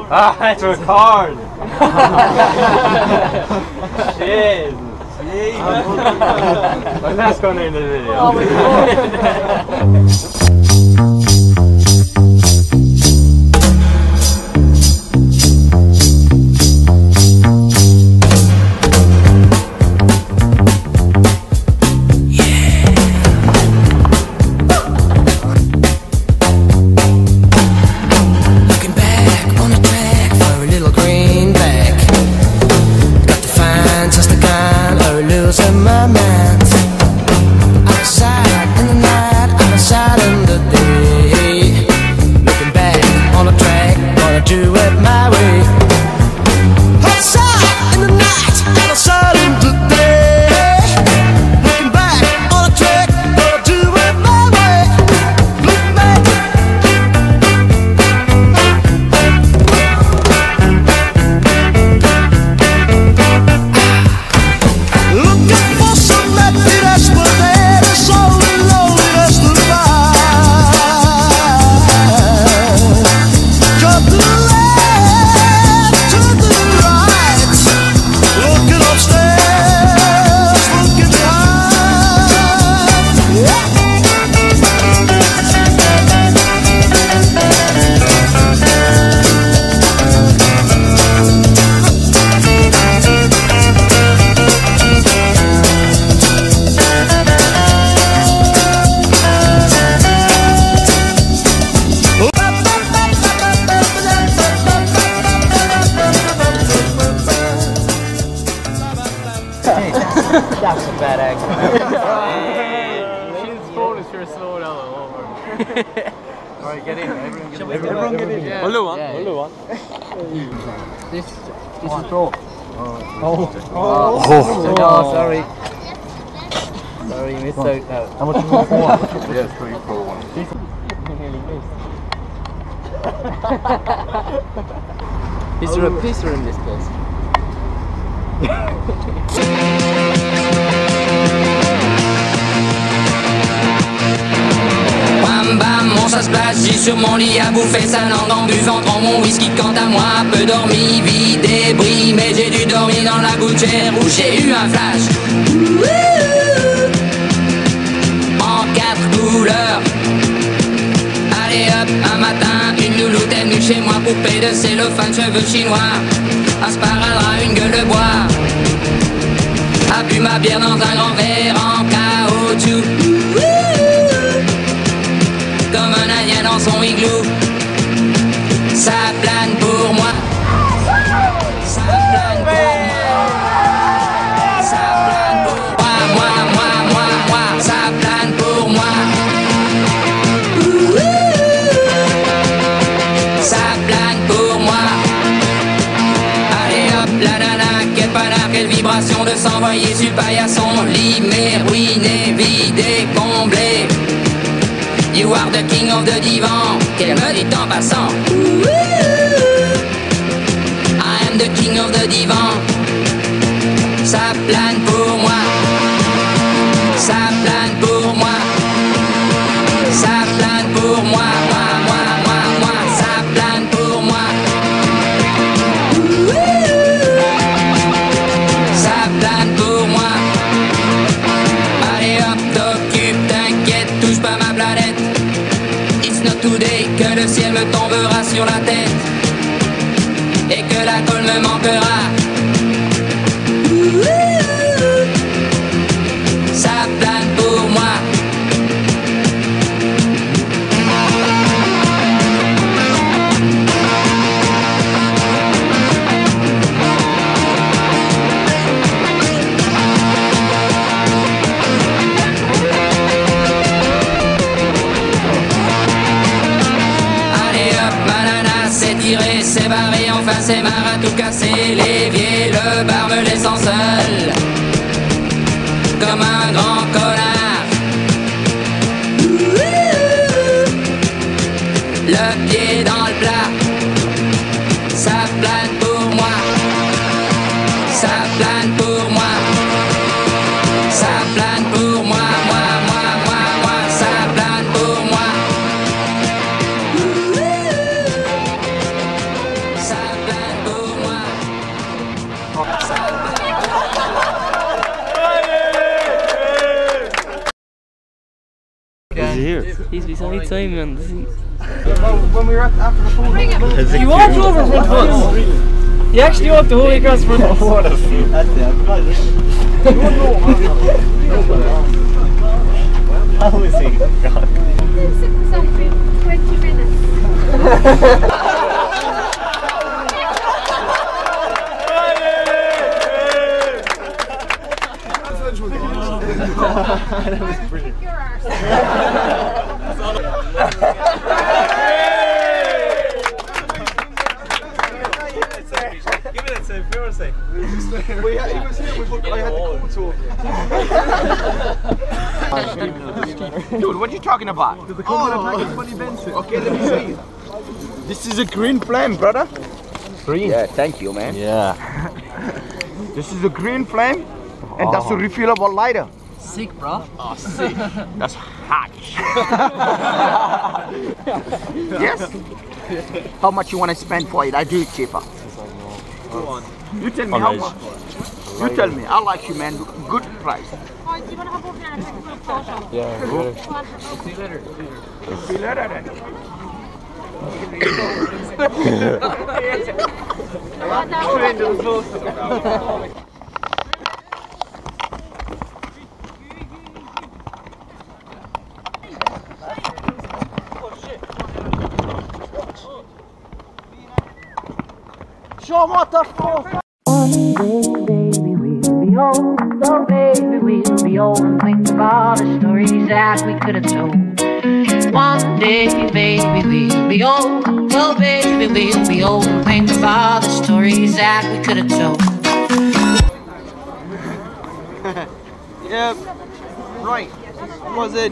Ah, it's a card! Shit! I'm not going into the video. That's a bad accent. She's phone is sure slow down all over. Alright, get in. Everyone get in. Yeah. Olu one. Olu one. This is pro. Oh, sorry. Sorry, you missed out now. how much is it for? Yes, 3 pro one. Is there a pisser in this place? Bam bam, mon ça se place, j'ai sur mon lit à bouffer sa langue en buvant trop mon whisky. Quant à moi, peu dormi, vie débris, mais j'ai dû dormir dans la gouttière où j'ai eu un flash. En 4 couleurs. Allez hop, un matin, une louloute est venue chez moi, poupée de cellophane, cheveux chinois, un sparadrap, une gueule de bois, a bu ma bière dans un grand verre en caoutchouc, comme un indien dans son igloo. Ça plane pour moi, ça plane pour moi, ça plane pour moi, moi, ça plane pour moi. Quelle vibration de s'envoyer sur paillasson, limé, ruiné, vidé, comblé. You are the king of the divan, qu'elle me dit en passant. I am the king of the divan. Ça plane pour moi, ça plane pour moi, ça plane pour moi, moi, ça plane pour moi. Ça plane pour moi. Allez hop, t'occupe, t'inquiète, touche pas ma planète. It's not today que le ciel me tombera sur la tête et que la colle me manquera. Ça plane pour moi. C'est barré, enfin c'est marre à tout casser. L'évier, le bar me laissant seul comme un grand connard. Le pied dans le plat, ça plane pour moi, ça plane pour moi, ça plane pour moi, moi, ça plane pour moi. Ça Please, we saw it Simon. When we were after the pool. You walked over front of us. You actually walked the whole way across front of us. What a fool. That's it. How is he gone? 20 minutes. That was brilliant. Your arse. Give me that same say. He was here, I had the coat on. Dude, what are you talking about? Okay, let me see. This is a green flame, brother. Green? Yeah, thank you, man. Yeah. This is a green flame, and that's a refillable lighter. Sick, bro. Oh, sick. That's hot. Yes? How much you want to spend for it? I do it cheaper. Go on. You tell me how much. You tell me. I like you, man. Good price. Oh, do you want to hop over there and take a group photo? Yeah. Go on. See you later. See you later then. Show what the fuck. Oh baby, we'll be old and think of all the stories that we could have told. One day, baby, we'll be old. Oh baby, we'll be old and think of all the stories that we could have told. Yep. Right. Was it?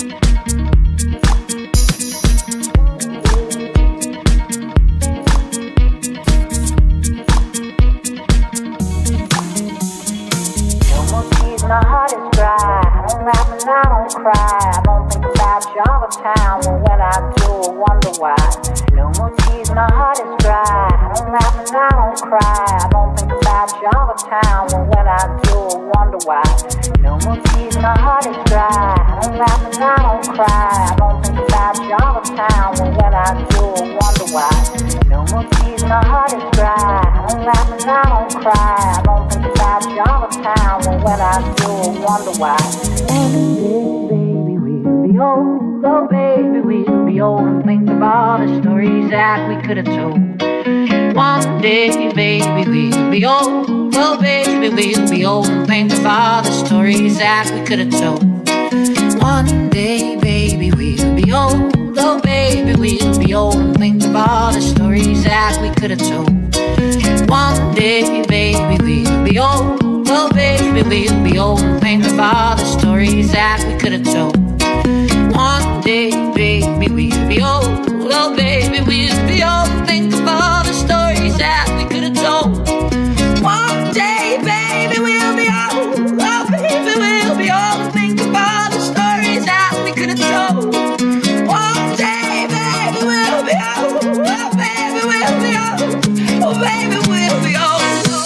My heart is dry, I don't laugh and I don't cry. I don't think about you all the time, but when I do, I wonder why. No more tears, my heart is dry, I don't laugh and I don't cry. I don't think about you all the time, but when I do, I wonder why. No more tears, my heart is dry, I don't laugh and I don't cry. I don't think about you all the time, but when I do, I wonder why. No more tears, my heart is dry, I don't laugh and I don't cry. I don't think about you all the time, but when I do, I wonder why. Baby, we'll be old. Oh, baby, we'll be old and think of all the stories that we could have told. One day, baby, we'll be old. Oh, baby, we'll be old and think of all the stories that we could have told. One day, baby, we'll be old. Oh, baby, we'll be old and think of all the stories that we could have told. One day, baby, we'll be old. Oh, baby, we'll be old and think of all the stories that we could have told. One day, baby, we'll be old. Oh, baby, we'll be old and think of all the stories that we could have told. One day, baby, we'll be old. Oh, baby, we'll be old and think of all the stories that we could have told. One day, baby, we'll be old. Oh, baby, we'll be old. Oh, baby, we'll be old.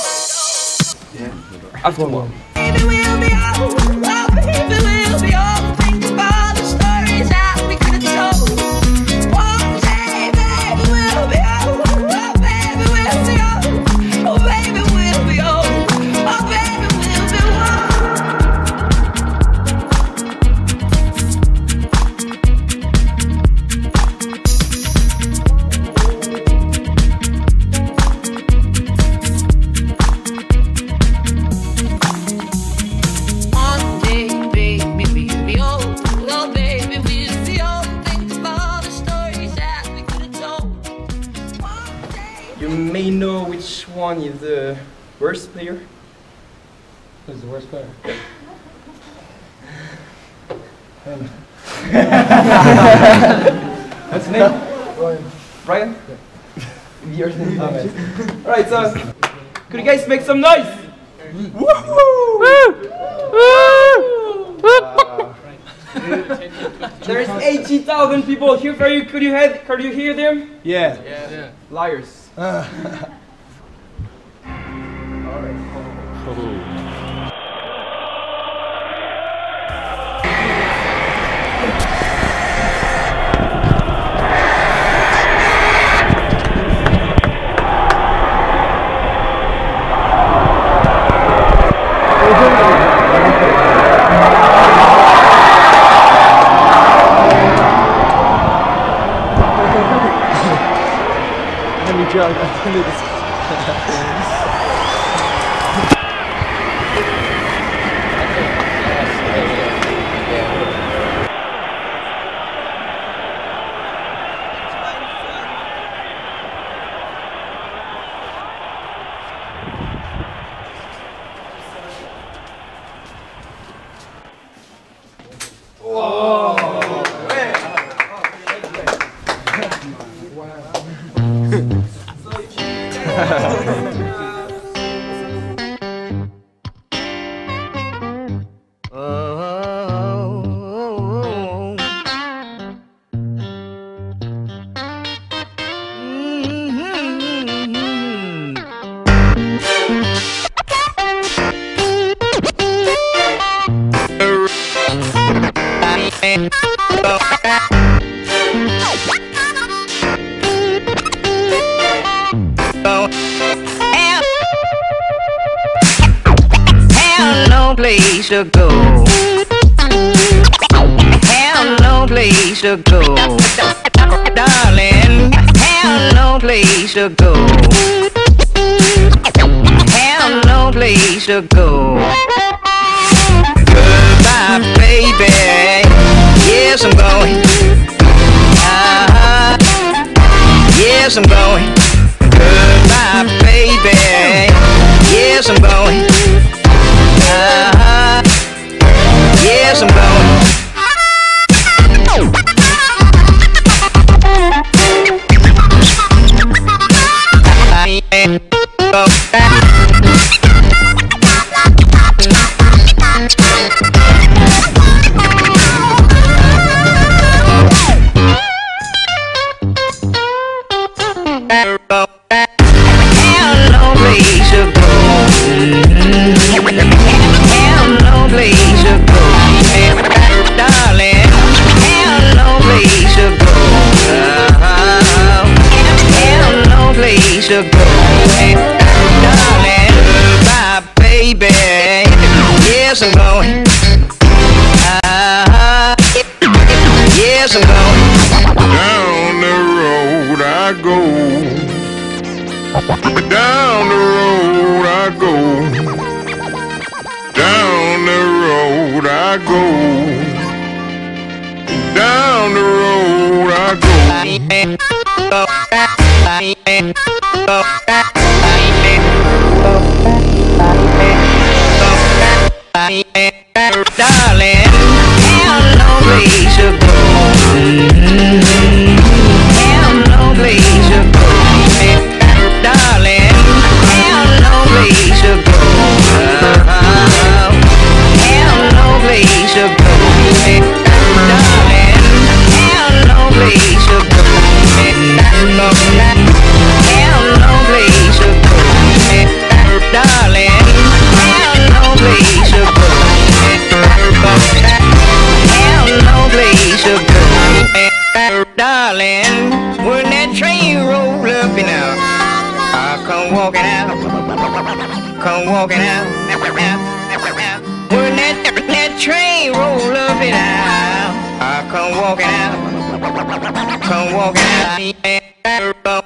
After one. Baby, we'll be old. Oh, baby, we'll be old. Think of all the stories that we could have told. One day, baby, we'll be old. Oh, baby, we'll be old. Oh, baby, we'll be old. Oh, baby, we'll be You may know which one is the worst player. Who's the worst player? What's his name? Brian? Your name? Alright, so could you guys make some noise? There's 80,000 people here for you. Could you hear them? Yeah. Liars. Henry Jones. I place to go. Have no place to go. Darling, have no place to go. Have no place to go. Goodbye, baby. Yes, I'm going. Yes, I'm going. Goodbye, baby. Yes, I'm going. Yes, I'm going. To go, darling, bye, baby. Yes, I'm going. Yes, I'm going. Down the road I go. Down the road I go. Down the road I go. Down the road I go. Darling, have no place to go. Have no place to go. Darling, have no place to go. Have no place to go. Darling, have no place to go. Have no place to go. Darling, have no place to go. Have no place to go. Darling, when that train roll up and out, I come walking out. Come walking out. When that train roll up and out, I come walking out. Come walking out.